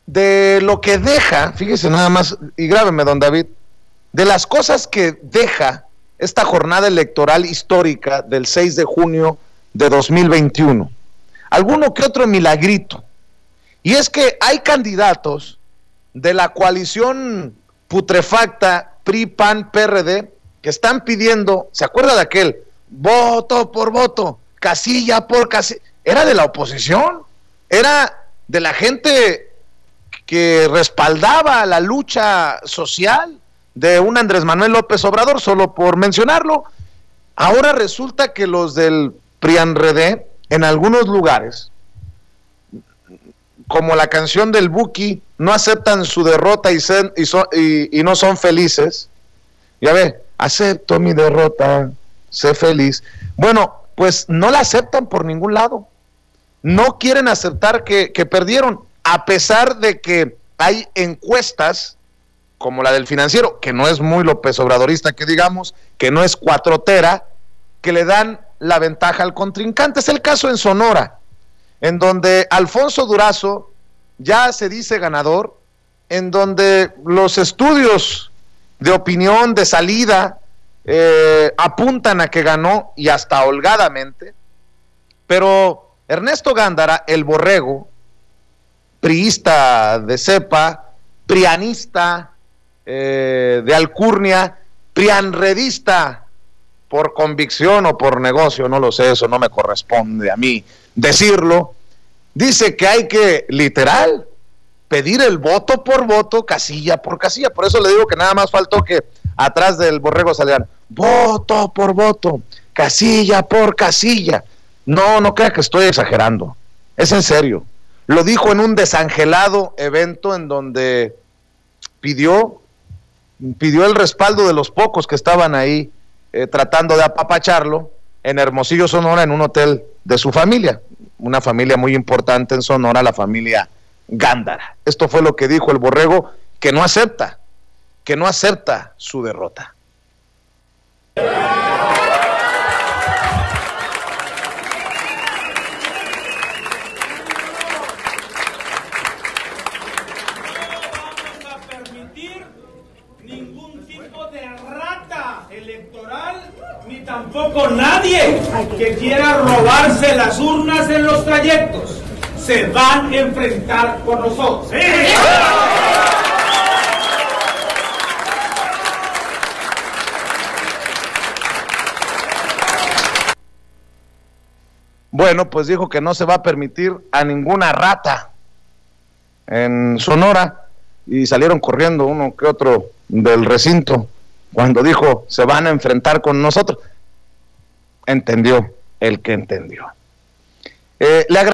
de lo que deja, fíjese nada más, y grábeme, don David, de las cosas que deja esta jornada electoral histórica del 6 de junio de 2021. Alguno que otro milagrito. Y es que hay candidatos de la coalición putrefacta PRI, PAN, PRD, que están pidiendo, ¿se acuerda de aquel? Voto por voto, casilla por casilla. Era de la oposición, era de la gente que respaldaba la lucha social de un Andrés Manuel López Obrador, solo por mencionarlo. Ahora resulta que los del PRIANRD, en algunos lugares, como la canción del Buki, no aceptan su derrota y no son felices. Ya ve, acepto mi derrota, sé feliz. Bueno, pues no la aceptan por ningún lado. No quieren aceptar que perdieron, a pesar de que hay encuestas, como la del Financiero, que no es muy López Obradorista, que digamos, que no es cuatrotera, que le dan la ventaja al contrincante. Es el caso en Sonora, en donde Alfonso Durazo ya se dice ganador, en donde los estudios de opinión, de salida, apuntan a que ganó, y hasta holgadamente. Pero Ernesto Gándara, el borrego, priista de cepa, prianista de alcurnia, prianredista por convicción o por negocio, no lo sé, eso no me corresponde a mí decirlo, dice que hay que, literal, pedir el voto por voto, casilla por casilla. Por eso le digo que nada más faltó que atrás del borrego salieran voto por voto, casilla por casilla. No, no crea que estoy exagerando, es en serio. Lo dijo en un desangelado evento en donde pidió el respaldo de los pocos que estaban ahí tratando de apapacharlo en Hermosillo, Sonora, en un hotel de su familia, una familia muy importante en Sonora, la familia Gándara. Esto fue lo que dijo el borrego, que no acepta su derrota. Ni tampoco nadie que quiera robarse las urnas en los trayectos se van a enfrentar con nosotros. ¡Sí! Bueno, pues dijo que no se va a permitir a ninguna rata en Sonora, y salieron corriendo uno que otro del recinto cuando dijo se van a enfrentar con nosotros. Entendió el que entendió. Le